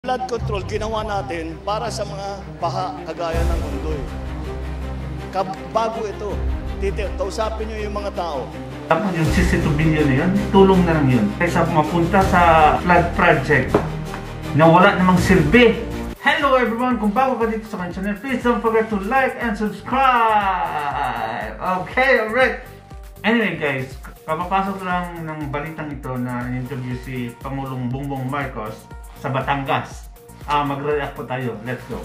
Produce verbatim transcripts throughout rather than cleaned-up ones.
Flood control ginawa natin para sa mga baha kagaya ng Ondoy. Bago ito, titi, kausapin nyo yung mga tao. Tapos yung sixty-two billion na yun, tulong na lang yun. Kaysa mapunta sa flood project na wala namang silbi. Hello everyone! Kung bago ka dito sa aking channel, please don't forget to like and subscribe! Okay, alright! Anyway guys, kapapasok lang ng balitang ito na in-interview si Pangulong Bongbong Marcos sa Batangas. Ah, mag-react po tayo. Let's go.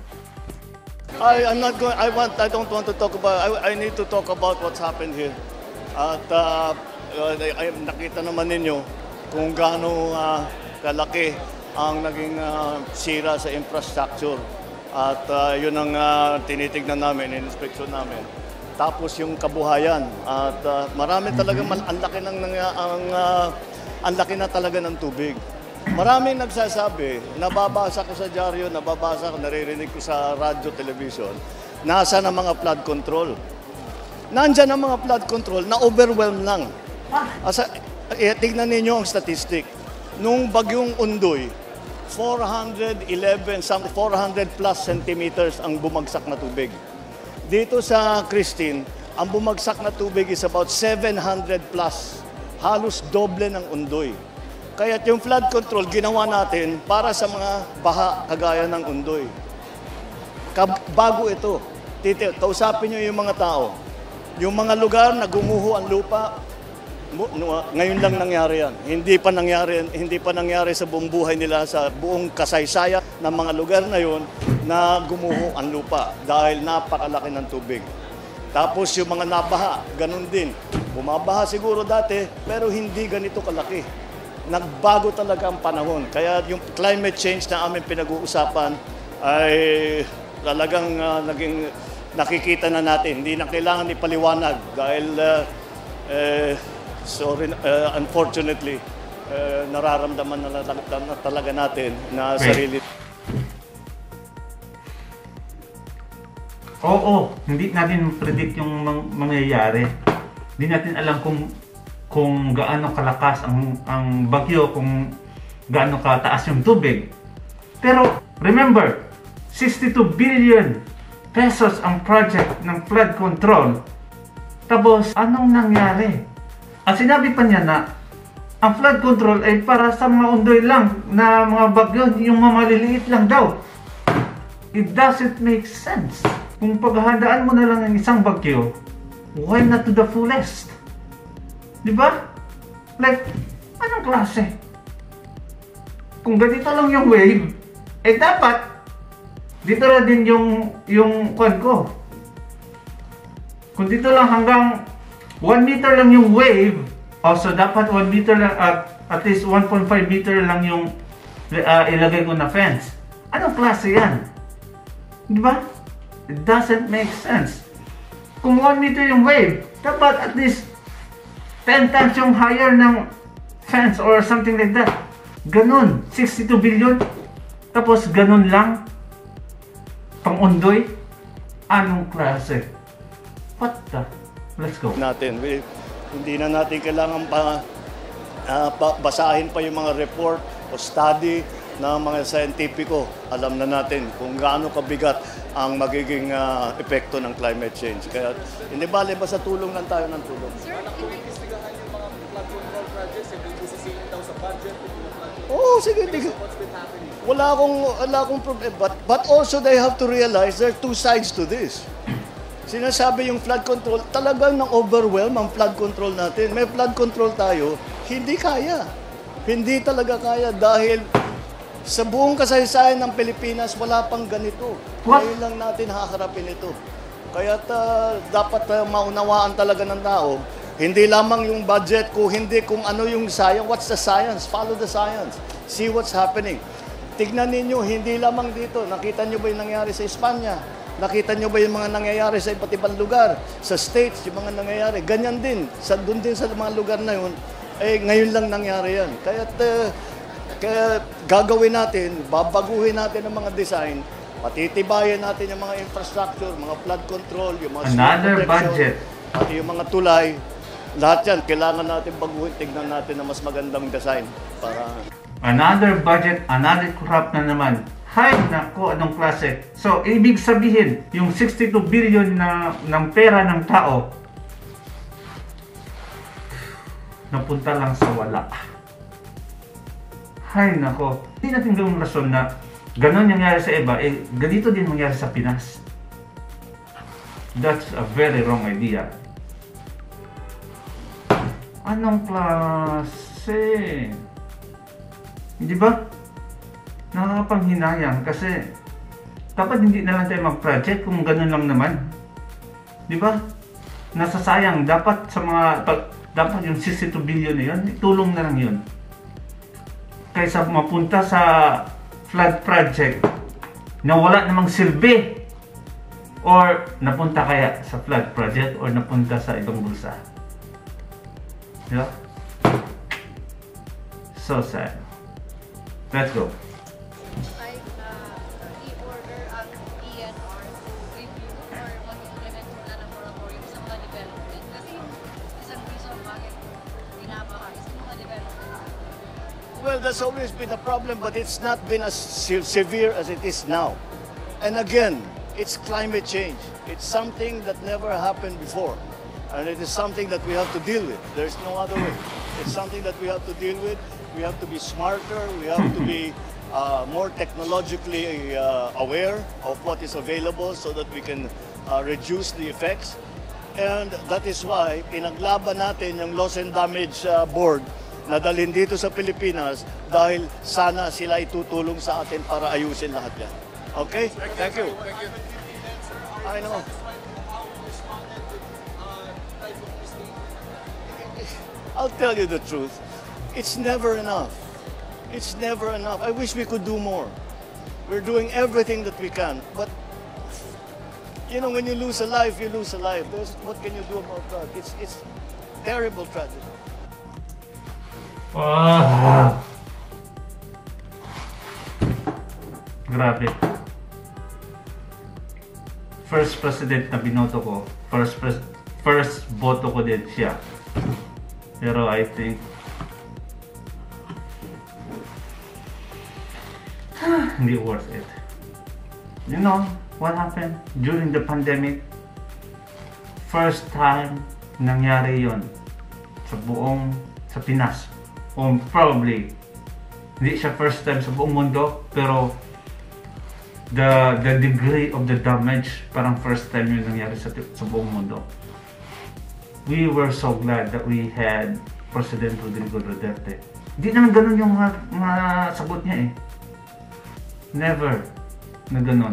I I'm not going I want I don't want to talk about I, I need to talk about what's happened here. At uh, I, I, nakita naman ninyo kung gaano uh, kalaki ang naging uh, sira sa infrastructure. At uh, yun ang uh, tinitignan namin, in-inspection namin. Tapos yung kabuhayan at uh, marami talaga ang laki ng ang uh, ang laki na talaga ng tubig. Maraming nagsasabi, nababasa ko sa dyaryo, nababasa ko, naririnig ko sa radyo, television, nasa na mga flood control. Nandyan ang mga flood control na overwhelm lang. Asa, eh, tignan ninyo ang statistic. Nung bagyong Ondoy, four hundred eleven, four hundred plus centimeters ang bumagsak na tubig. Dito sa Christine, ang bumagsak na tubig is about seven hundred plus. Halos doble ng Ondoy. Kaya yung flood control ginawa natin para sa mga baha kagaya ng Ondoy. Bago ito, titi, kausapin nyo yung mga tao. Yung mga lugar na gumuho ang lupa, ngayon lang nangyari yan. Hindi pa nangyari, hindi pa nangyari sa buong buhay nila, sa buong kasaysayan ng mga lugar na yon na gumuho ang lupa dahil napakalaki ng tubig. Tapos yung mga nabaha, ganun din. Bumabaha siguro dati, pero hindi ganito kalaki. Nagbago talaga ang panahon. Kaya yung climate change na aming pinag-uusapan ay talagang uh, naging nakikita na natin. Hindi na kailangan ipaliwanag dahil uh, uh, sorry, uh, unfortunately, uh, nararamdaman na, na, na talaga natin na sarili. Oo, hindi natin predict yung mang mangyayari. Hindi natin alam kung kung gaano kalakas ang, ang bagyo, kung gaano kataas yung tubig. Pero remember, sixty-two billion pesos ang project ng flood control. Tapos, anong nangyari? At sinabi pa niya na ang flood control ay para sa mga Ondoy lang na mga bagyo, yung mamaliliit lang daw. It doesn't make sense. Kung paghahandaan mo na lang ang isang bagyo, why not to the fullest? Diba? Like, anong klase? Kung ganito lang yung wave, eh dapat, dito na din yung, yung kwan ko. Kung dito lang hanggang one meter lang yung wave, also dapat one meter lang, uh, at least one point five meter lang yung uh, ilagay ko na fence. Anong klase yan? Diba? It doesn't make sense. Kung one meter yung wave, dapat at least ten times yung higher ng fence or something like that. Ganun. sixty-two billion. Tapos ganun lang. Pang Ondoy. Anong klase? What the? Let's go. Natin. We, hindi na natin kailangan pa, uh, pa basahin pa yung mga report o study ng mga scientifico. Alam na natin kung gaano kabigat ang magiging uh, epekto ng climate change. Kaya hindi bale ba sa tulong lang tayo ng tulong. Oh, sige, sige. Wala akong, wala akong problem. But, but also they have to realize there are two sides to this. Sinasabi yung flood control, talagang nang-overwhelm ang flood control natin. May flood control tayo, hindi kaya. Hindi talaga kaya dahil sa buong kasaysayan ng Pilipinas, wala pang ganito. Ngayon lang natin haharapin ito. Kaya uh, dapat uh, maunawaan talaga ng tao, hindi lamang yung budget ko, hindi kung ano yung science. What's the science? Follow the science. See what's happening. Tignan ninyo, hindi lamang dito. Nakita nyo ba yung nangyari sa Espanya? Nakita nyo ba yung mga nangyayari sa iba't ibang lugar? Sa States, yung mga nangyayari. Ganyan din. Sa, doon din sa mga lugar na yun, eh, ngayon lang nangyari yan. Kaya, uh, kaya gagawin natin, babaguhin natin ang mga design, patitibayan natin yung mga infrastructure, mga flood control, yung mga another budget, pati yung mga tulay. Lahat yan, kailangan natin baguhin, tignan natin na mas magandang design para Another budget, another corrupt na naman. Hay, nako, anong klase. So, ibig sabihin, yung sixty-two billion na ng pera ng tao, napunta lang sa wala. Hay, nako. Hindi natin gawing rason na ganon nangyari sa iba, eh, ganito din mangyari sa Pinas. That's a very wrong idea. Anong klase? Di ba? Nakakapanghinayang kasi dapat hindi na lang tayo mag-project kung gano'n lang naman. Di ba? Nasasayang. Dapat sa mga, dapat yung sixty-two billion na yun, tulong na lang yun. Kaysa mapunta sa flood project na wala namang silbi. Or napunta kaya sa flood project or napunta sa ibang bulsa. Di ba? So sad. Let's go. I uh, i-order ang D N R to review or mag-implement muna ng moratorium sa mga development. Kasi yung isang reason bakit binabaha is yung mga development. Well, that's always been a problem, but it's not been as se- severe as it is now. And again, it's climate change. It's something that never happened before. And it is something that we have to deal with. There's no other way. It's something that we have to deal with. We have to be smarter. We have to be uh, more technologically uh, aware of what is available so that we can uh, reduce the effects. And that is why pinaglaban natin yung Loss and Damage uh, Board na dalhin dito sa Pilipinas dahil sana sila itutulong sa atin para ayusin lahat yan. Okay? Thank you. I know. I'll tell you the truth. It's never enough. It's never enough. I wish we could do more. We're doing everything that we can. But, you know, when you lose a life, you lose a life. There's, what can you do about that? It's, it's terrible tragedy. Ah. Grabe. First president na binoto ko, first pres first boto ko din siya. Pero I think hindi worth it. You know what happened during the pandemic? First time nangyari yon sa buong sa Pinas. Or probably hindi siya first time sa buong mundo, pero the the degree of the damage parang first time yun nangyari sa, sa buong mundo. We were so glad that we had President Rodrigo Duterte. Hindi naman ganun yung mga, mga sagot niya eh. Never na ganun.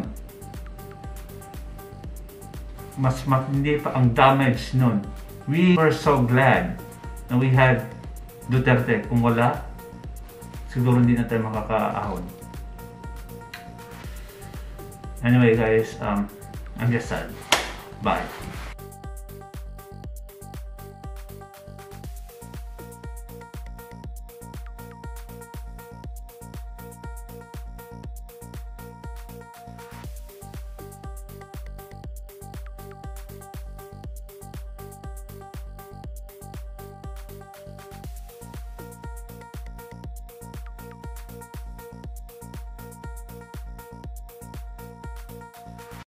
Mas matindi pa ang damage nun. We were so glad na we had Duterte. Kung wala, siguro hindi na tayo makakaahon. Anyway guys, um, I'm just sad. Bye.